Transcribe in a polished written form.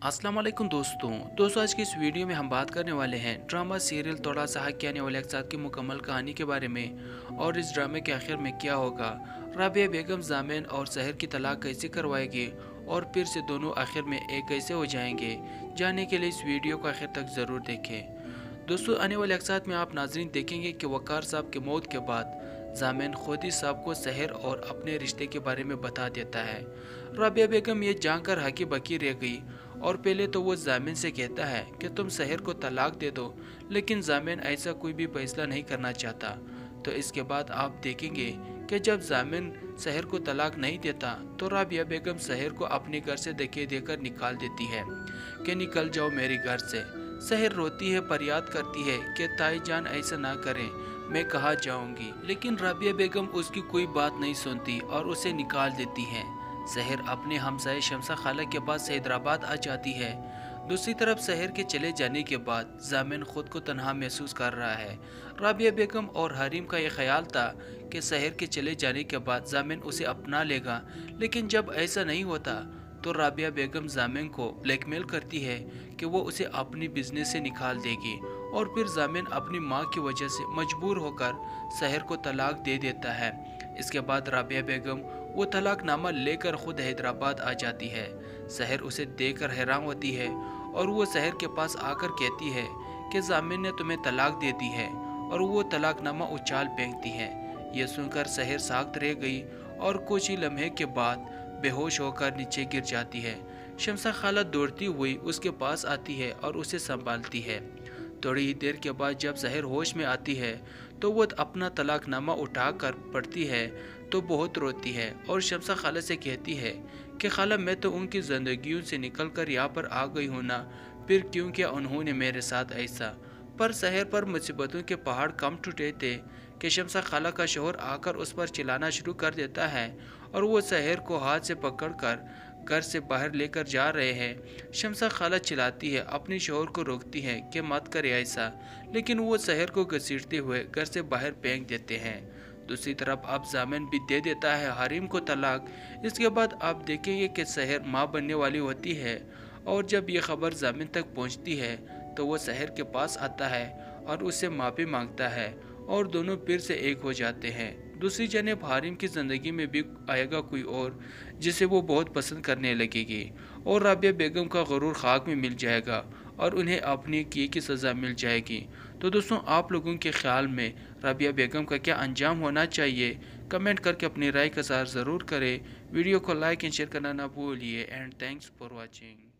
अस्सलाम वालेकुम दोस्तों आज की इस वीडियो में हम बात करने वाले हैं ड्रामा सीरियल थोड़ा सा हक के आने वाले एक साथ की मुकम्मल कहानी के बारे में। और इस ड्रामे के आखिर में क्या होगा, राबिया बेगम जामिन और सहर की तलाक कैसे करवाएगी और फिर से दोनों आखिर में एक कैसे हो जाएंगे। जानने के लिए इस वीडियो को आखिर तक ज़रूर देखें। दोस्तों, आने वाले अक्सात में आप नाजरीन देखेंगे कि वकार साहब के मौत के बाद जामिन खुद ही साहब को सहर और अपने रिश्ते के बारे में बता देता है। राबिया बेगम ये जानकर हकी बकी रह गई और पहले तो वो जामिन से कहता है कि तुम सहर को तलाक दे दो, लेकिन जामिन ऐसा कोई भी फैसला नहीं करना चाहता। तो इसके बाद आप देखेंगे कि जब जामिन सहर को तलाक नहीं देता तो राबिया बेगम सहर को अपने घर से धक्के देकर निकाल देती है कि निकल जाओ मेरे घर से। सहर रोती है, फरियाद करती है कि ताई जान ऐसा ना करें, मैं कहाँ जाऊंगी, लेकिन राबिया बेगम उसकी कोई बात नहीं सुनती और उसे निकाल देती है। सहर अपने हमसाये शमसा खाला के पास हैदराबाद आ जाती है। दूसरी तरफ सहर के चले जाने के बाद जामिन खुद को तन्हा महसूस कर रहा है। राबिया बेगम और हरीम का यह ख्याल था कि सहर के चले जाने के बाद जामिन उसे अपना लेगा, लेकिन जब ऐसा नहीं होता तो राबिया बेगम जामिन को ब्लैकमेल करती है कि वो उसे अपनी बिजनेस से निकाल देगी और फिर जामिन अपनी माँ की वजह से मजबूर होकर सहर को तलाक दे देता है। इसके बाद राबिया बेगम वो तलाकनामा लेकर खुद हैदराबाद आ जाती है। सहर उसे देखकर हैरान होती है और वो सहर के पास आकर कहती है कि जामिन ने तुम्हें तलाक दे दी है और वो तलाकनामा उछाल फेंकती है। ये सुनकर सहर साख्त रह गई और कुछ ही लम्हे के बाद बेहोश होकर नीचे गिर जाती है। शमसा खाला दौड़ती हुई उसके पास आती है और उसे संभालती है। थोड़ी ही देर के बाद जब सहर होश में आती है तो वो अपना तलाकनामा उठा कर पढ़ती है तो बहुत रोती है और शमसा खाला से कहती है कि खाला, मैं तो उनकी ज़िंदगियों से निकल कर यहाँ पर आ गई हूँ ना, फिर क्यों किया उन्होंने मेरे साथ ऐसा। पर सहर पर मुसीबतों के पहाड़ कम टूटे थे कि शमसा खाला का शोहर आकर उस पर चिल्लाना शुरू कर देता है और वो सहर को हाथ से पकड़कर घर से बाहर लेकर जा रहे हैं। शमसा खाला चिल्लाती है, अपनी शोहर को रोकती है कि मत करे ऐसा, लेकिन वो सहर को घसीटते हुए घर से बाहर फेंक देते हैं। दूसरी तरफ अब जामिन भी दे देता है हरीम को तलाक। इसके बाद आप देखेंगे कि सहर माँ बनने वाली होती है और जब ये खबर जामिन तक पहुँचती है तो वो सहर के पास आता है और उससे माफ़ी मांगता है और दोनों फिर से एक हो जाते हैं। दूसरी जानिब हरीम की ज़िंदगी में भी आएगा कोई और जिसे वो बहुत पसंद करने लगेगी और राबिया बेगम का गुरूर खाक में मिल जाएगा और उन्हें अपनी किए की सज़ा मिल जाएगी। तो दोस्तों, आप लोगों के ख्याल में राबिया बेगम का क्या अंजाम होना चाहिए, कमेंट करके अपनी राय का इज़हार ज़रूर करें। वीडियो को लाइक एंड शेयर करना ना भूलिए। And thanks for watching.